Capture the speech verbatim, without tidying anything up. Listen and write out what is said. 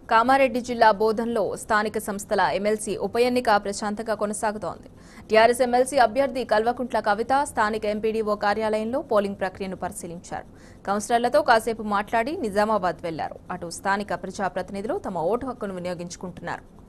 కామారెడ్డి జిల్లా బోధన్లో స్థానిక సంస్థల ఎమ్మెల్సీ ఉప ఎన్నిక ప్రశాంతంగా కొనసాగుతోంది. టీఆర్ఎస్ ఎమ్మెల్సీ అభ్యర్థి కల్వకుంట్ల కవిత స్థానిక ఎంపీడీఓ కార్యాలయంలో పోలింగ్ ప్రక్రియను పరిశీలించారు. కౌన్సిలర్లతో కాసేపు మాట్లాడి నిజామాబాద్ వెళ్లారు. అటు స్థానిక ప్రజాప్రతినిధులు తమ ఓటు హక్కును వినియోగించుకుంటున్నారు.